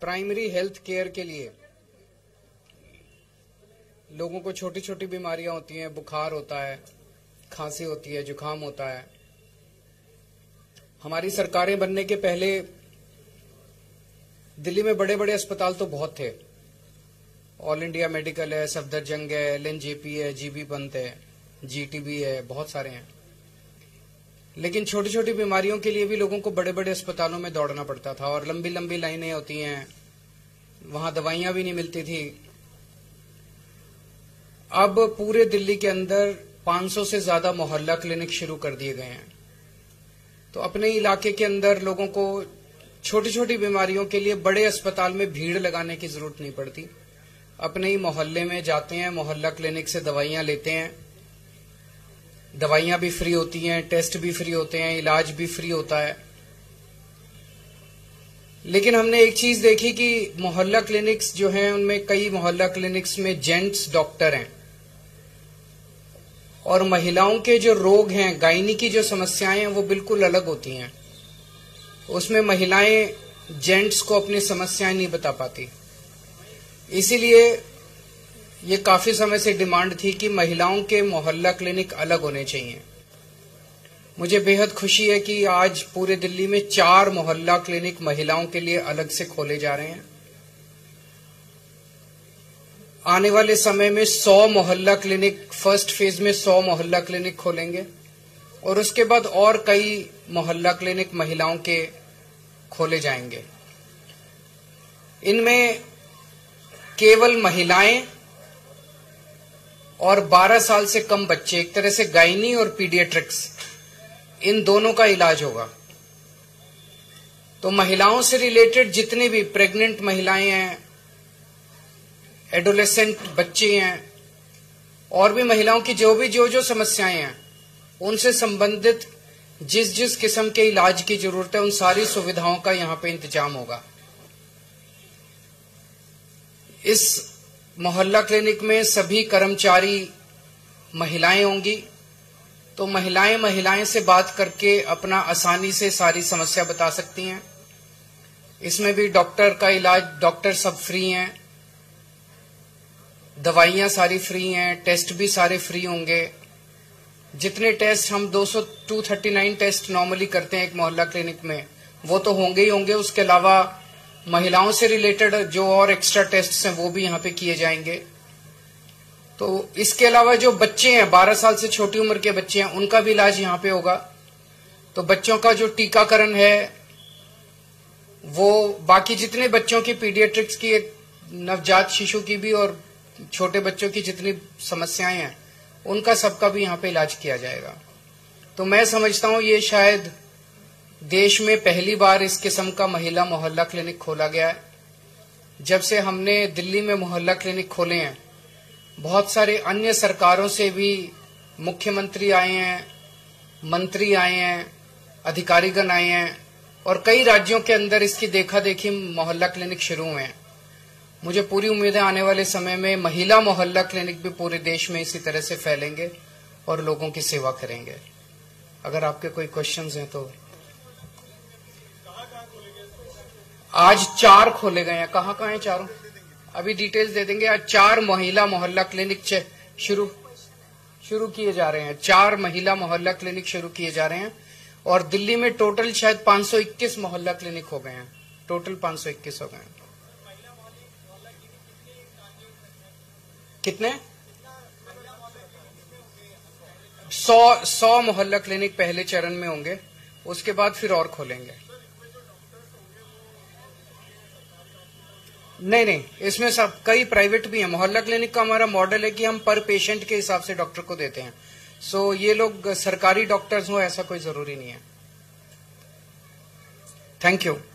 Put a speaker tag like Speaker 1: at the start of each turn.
Speaker 1: Primary health care के लिए लोगों को छोटी छोटी बीमारियां होती हैं, बुखार होता है, खांसी होती है, जुकाम होता है। हमारी सरकारें बनने के पहले दिल्ली में बड़े बड़े अस्पताल तो बहुत थे। ऑल इंडिया मेडिकल है, सफदरजंग है, एलएनजेपी है, जीबी पंत है, जीटीबी है, बहुत सारे हैं। लेकिन छोटी छोटी बीमारियों के लिए भी लोगों को बड़े बड़े अस्पतालों में दौड़ना पड़ता था और लंबी लंबी लाइनें होती हैं, वहां दवाइयां भी नहीं मिलती थी। अब पूरे दिल्ली के अंदर 500 से ज्यादा मोहल्ला क्लिनिक शुरू कर दिए गए हैं। तो अपने इलाके के अंदर लोगों को छोटी छोटी बीमारियों के लिए बड़े अस्पताल में भीड़ लगाने की जरूरत नहीं पड़ती। अपने ही मोहल्ले में जाते हैं, मोहल्ला क्लिनिक से दवाइयां लेते हैं। दवाइयां भी फ्री होती हैं, टेस्ट भी फ्री होते हैं, इलाज भी फ्री होता है। लेकिन हमने एक चीज देखी कि मोहल्ला क्लिनिक्स जो हैं, उनमें कई मोहल्ला क्लिनिक्स में जेंट्स डॉक्टर हैं और महिलाओं के जो रोग हैं, गायनी की जो समस्याएं हैं, वो बिल्कुल अलग होती हैं। उसमें महिलाएं जेंट्स को अपनी समस्याएं नहीं बता पाती। इसीलिए ये काफी समय से डिमांड थी कि महिलाओं के मोहल्ला क्लिनिक अलग होने चाहिए। मुझे बेहद खुशी है कि आज पूरे दिल्ली में 4 मोहल्ला क्लिनिक महिलाओं के लिए अलग से खोले जा रहे हैं। आने वाले समय में 100 मोहल्ला क्लिनिक, फर्स्ट फेज में 100 मोहल्ला क्लिनिक खोलेंगे और उसके बाद और कई मोहल्ला क्लिनिक महिलाओं के खोले जाएंगे। इनमें केवल महिलाएं और 12 साल से कम बच्चे, एक तरह से गायनी और पीडियाट्रिक्स, इन दोनों का इलाज होगा। तो महिलाओं से रिलेटेड जितने भी प्रेग्नेंट महिलाएं हैं, एडोलेसेंट बच्चे हैं, और भी महिलाओं की जो समस्याएं हैं, उनसे संबंधित जिस जिस किस्म के इलाज की जरूरत है, उन सारी सुविधाओं का यहां पे इंतजाम होगा। इस मोहल्ला क्लिनिक में सभी कर्मचारी महिलाएं होंगी। तो महिलाएं से बात करके अपना आसानी से सारी समस्या बता सकती हैं। इसमें भी डॉक्टर का इलाज, डॉक्टर सब फ्री हैं, दवाइयां सारी फ्री हैं, टेस्ट भी सारे फ्री होंगे। जितने टेस्ट हम 239 टेस्ट नॉर्मली करते हैं एक मोहल्ला क्लिनिक में, वो तो होंगे ही होंगे। उसके अलावा महिलाओं से रिलेटेड जो और एक्स्ट्रा टेस्ट हैं, वो भी यहाँ पे किए जाएंगे। तो इसके अलावा जो बच्चे हैं, 12 साल से छोटी उम्र के बच्चे हैं, उनका भी इलाज यहाँ पे होगा। तो बच्चों का जो टीकाकरण है, वो बाकी जितने बच्चों की पीडियाट्रिक्स की, नवजात शिशु की भी और छोटे बच्चों की जितनी समस्याएं हैं, उनका सबका भी यहाँ पे इलाज किया जाएगा। तो मैं समझता हूँ ये शायद देश में पहली बार इस किस्म का महिला मोहल्ला क्लिनिक खोला गया है। जब से हमने दिल्ली में मोहल्ला क्लिनिक खोले हैं, बहुत सारे अन्य सरकारों से भी मुख्यमंत्री आए हैं, मंत्री आए हैं, अधिकारीगण आए हैं और कई राज्यों के अंदर इसकी देखा देखी मोहल्ला क्लिनिक शुरू हुए हैं। मुझे पूरी उम्मीद है आने वाले समय में महिला मोहल्ला क्लिनिक भी पूरे देश में इसी तरह से फैलेंगे और लोगों की सेवा करेंगे। अगर आपके कोई क्वेश्चंस हैं तो। आज 4 खोले गए हैं। कहाँ हैं चारों? अभी डिटेल्स दे देंगे। आज 4 महिला मोहल्ला क्लिनिक शुरू किए जा रहे हैं। 4 महिला मोहल्ला क्लिनिक शुरू किए जा रहे हैं और दिल्ली में टोटल शायद 521 मोहल्ला क्लिनिक हो गए हैं। टोटल 521 हो गए हैं। कितने? 100 मोहल्ला क्लिनिक पहले चरण में होंगे, उसके बाद फिर और खोलेंगे। नहीं, इसमें सब कई प्राइवेट भी हैं। मोहल्ला क्लिनिक का हमारा मॉडल है कि हम पर पेशेंट के हिसाब से डॉक्टर को देते हैं। सो ये लोग सरकारी डॉक्टर्स हो ऐसा कोई जरूरी नहीं है। Thank you.